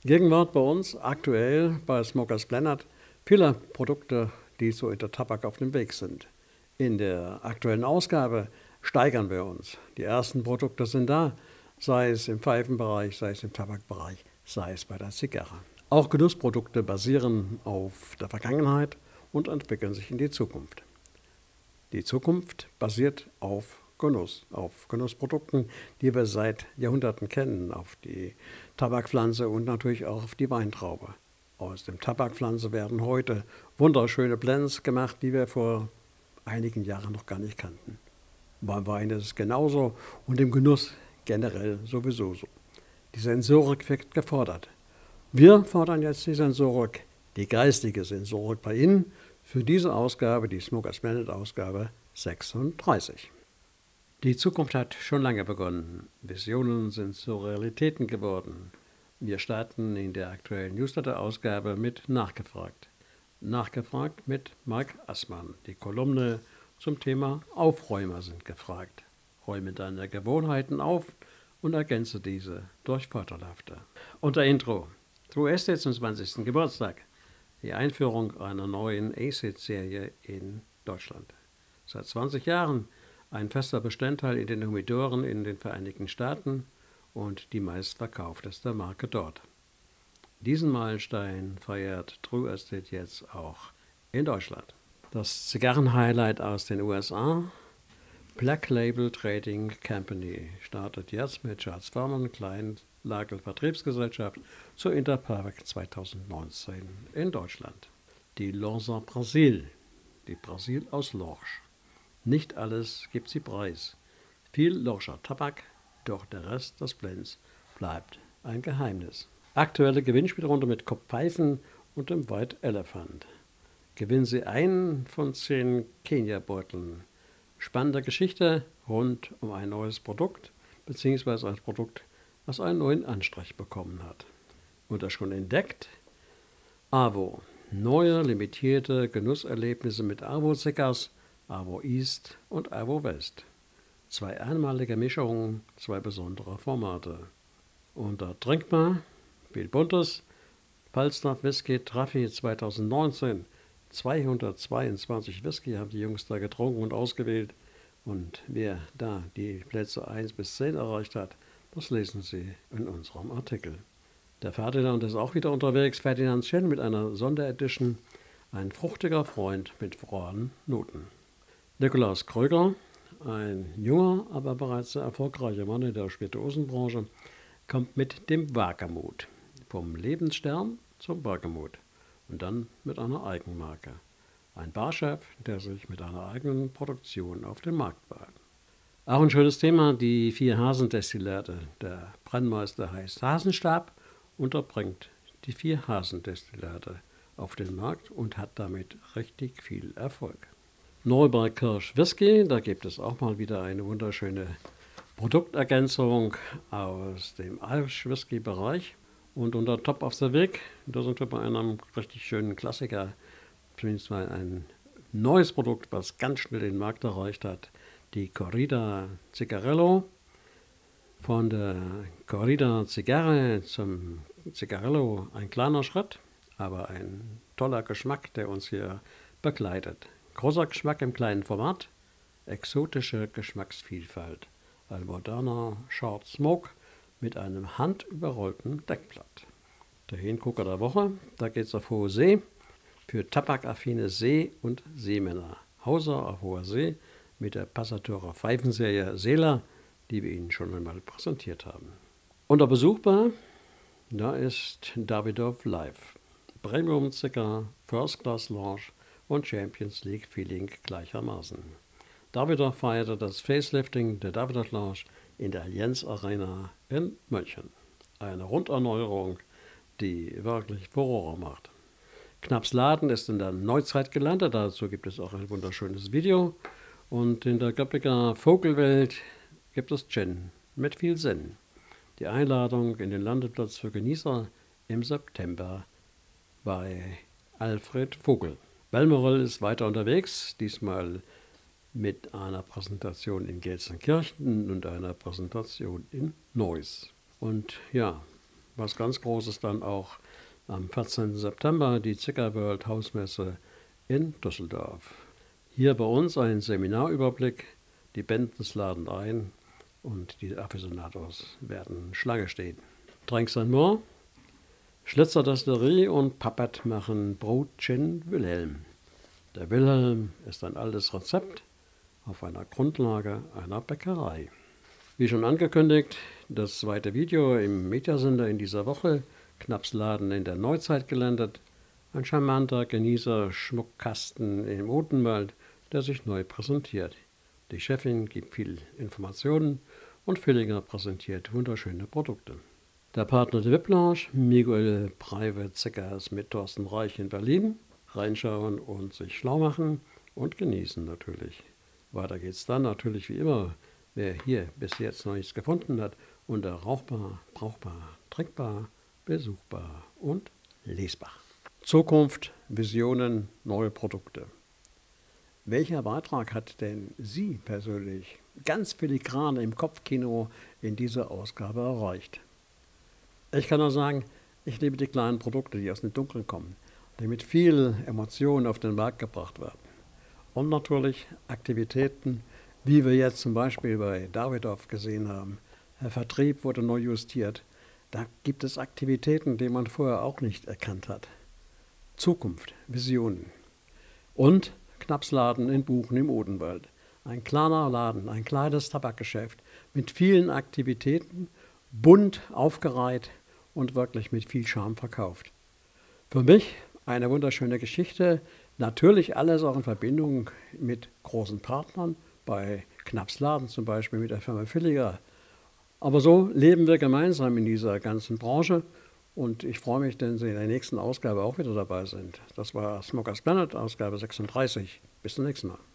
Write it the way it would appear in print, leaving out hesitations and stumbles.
Gegenwart bei uns aktuell bei Smokers Planet viele Produkte, die so in der Tabak auf dem Weg sind. In der aktuellen Ausgabe steigern wir uns. Die ersten Produkte sind da, sei es im Pfeifenbereich, sei es im Tabakbereich, sei es bei der Zigarre. Auch Genussprodukte basieren auf der Vergangenheit und entwickeln sich in die Zukunft. Die Zukunft basiert auf Genussprodukten, die wir seit Jahrhunderten kennen, auf die Tabakpflanze und natürlich auch auf die Weintraube. Aus dem Tabakpflanze werden heute wunderschöne Blends gemacht, die wir vor einigen Jahren noch gar nicht kannten. Beim Wein ist es genauso und im Genuss generell sowieso so. Die Sensorik wird gefordert. Wir fordern jetzt die Sensorik, die geistige Sensorik bei Ihnen für diese Ausgabe, die Smokers Planet Ausgabe 36. Die Zukunft hat schon lange begonnen. Visionen sind zu Realitäten geworden. Wir starten in der aktuellen Newsletter-Ausgabe mit Nachgefragt. Nachgefragt mit Marc Assmann. Die Kolumne zum Thema Aufräumer sind gefragt. Räume deine Gewohnheiten auf und ergänze diese durch vorteilhafte. Unter Intro. True Estate zum 20. Geburtstag. Die Einführung einer neuen ACID-Serie in Deutschland. Seit 20 Jahren ein fester Bestandteil in den Humidoren in den Vereinigten Staaten und die meistverkaufteste Marke dort. Diesen Meilenstein feiert True Estate jetzt auch in Deutschland. Das Zigarren-Highlight aus den USA. Black Label Trading Company startet jetzt mit Charles Furman Kleinlagel Vertriebsgesellschaft zur Interpark 2019 in Deutschland. Die Lonza Brasil, die Brasil aus Lorsch. Nicht alles gibt sie preis. Viel Lorscher Tabak, doch der Rest des Blends bleibt ein Geheimnis. Aktuelle Gewinnspielrunde mit Kopfpfeifen und dem White Elephant. Gewinnen Sie einen von 10 Kenia-Beuteln. Spannende Geschichte rund um ein neues Produkt, beziehungsweise ein Produkt, was einen neuen Anstrich bekommen hat. Und das schon entdeckt? AWO. Neue, limitierte Genusserlebnisse mit AWO-Cigars, AWO East und AWO West. 2 einmalige Mischungen, 2 besondere Formate. Und da trinkt man viel Buntes. Pfalzner Whisky Traffi 2019. 222 Whisky haben die Jungs da getrunken und ausgewählt. Und wer da die Plätze 1 bis 10 erreicht hat, das lesen Sie in unserem Artikel. Der Ferdinand ist auch wieder unterwegs. Ferdinand Chen mit einer Sonderedition. Ein fruchtiger Freund mit frohen Noten. Nikolaus Kröger, ein junger, aber bereits sehr erfolgreicher Mann in der Spirituosenbranche, kommt mit dem Wagemut. Vom Lebensstern zum Wagemut. Und dann mit einer Eigenmarke. Ein Barchef, der sich mit einer eigenen Produktion auf den Markt wagt. Auch ein schönes Thema, die 4 Hasendestillate. Der Brennmeister heißt Hasenstab und er bringt die 4 Hasendestillate auf den Markt und hat damit richtig viel Erfolg. Neuberg Kirsch Whisky, da gibt es auch mal wieder eine wunderschöne Produktergänzung aus dem Irish Whisky Bereich. Und unter Top of the Week, da sind wir bei einem richtig schönen Klassiker, zumindest mal ein neues Produkt, was ganz schnell den Markt erreicht hat, die Corrida Cigarello. Von der Corrida Zigarre zum Cigarello ein kleiner Schritt, aber ein toller Geschmack, der uns hier begleitet. Großer Geschmack im kleinen Format, exotische Geschmacksvielfalt, ein moderner Short Smoke mit einem handüberrollten Deckblatt. Der Hingucker der Woche, da geht es auf hohe See, für tabakaffine See- und Seemänner. Hauser auf hoher See mit der Passateurer Pfeifenserie Seeler, die wir Ihnen schon einmal präsentiert haben. Unter besuchbar, da ist Davidoff Live. Premium Cigar, First Class Lounge und Champions League Feeling gleichermaßen. Davidoff feierte das Facelifting der Davidoff Lounge in der Allianz Arena in München. Eine Runderneuerung, die wirklich Furore macht. Knapps Laden ist in der Neuzeit gelandet, dazu gibt es auch ein wunderschönes Video. Und in der Göppinger Vogelwelt gibt es Gin mit viel Sinn. Die Einladung in den Landeplatz für Genießer im September bei Alfred Vogel. Balmoral ist weiter unterwegs, diesmal mit einer Präsentation in Gelsenkirchen und einer Präsentation in Neuss. Und ja, Was ganz Großes dann auch am 14. September, die Zicker World Hausmesse in Düsseldorf. Hier bei uns ein Seminarüberblick. Die Bentens laden ein und die Aficionados werden Schlange stehen. Trinks&More, Schlitzer Destillerie und Pappert machen Brotchen Wilhelm. Der Wilhelm ist ein altes Rezept auf einer Grundlage einer Bäckerei. Wie schon angekündigt, das zweite Video im Mediasender in dieser Woche, Knapsladen in der Neuzeit gelandet. Ein charmanter Genießer-Schmuckkasten im Odenwald, der sich neu präsentiert. Die Chefin gibt viel Informationen und Villinger präsentiert wunderschöne Produkte. Der Partner der Whiplash, Miguel Private Zickers mit Thorsten Reich in Berlin. Reinschauen und sich schlau machen und genießen natürlich. Weiter geht's dann natürlich wie immer, wer hier bis jetzt noch nichts gefunden hat, unter rauchbar, brauchbar, trinkbar, besuchbar und lesbar. Zukunft, Visionen, neue Produkte. Welcher Beitrag hat denn Sie persönlich ganz filigran im Kopfkino in dieser Ausgabe erreicht? Ich kann nur sagen, ich liebe die kleinen Produkte, die aus dem Dunkeln kommen, die mit viel Emotion auf den Markt gebracht werden. Und natürlich Aktivitäten, wie wir jetzt zum Beispiel bei Davidoff gesehen haben. Der Vertrieb wurde neu justiert. Da gibt es Aktivitäten, die man vorher auch nicht erkannt hat. Zukunft, Visionen. Und Knapsladen in Buchen im Odenwald. Ein kleiner Laden, ein kleines Tabakgeschäft mit vielen Aktivitäten, bunt aufgereiht und wirklich mit viel Charme verkauft. Für mich eine wunderschöne Geschichte, natürlich alles auch in Verbindung mit großen Partnern, bei Knapsladen zum Beispiel mit der Firma Villiger. Aber so leben wir gemeinsam in dieser ganzen Branche und ich freue mich, wenn Sie in der nächsten Ausgabe auch wieder dabei sind. Das war Smokers Planet, Ausgabe 36. Bis zum nächsten Mal.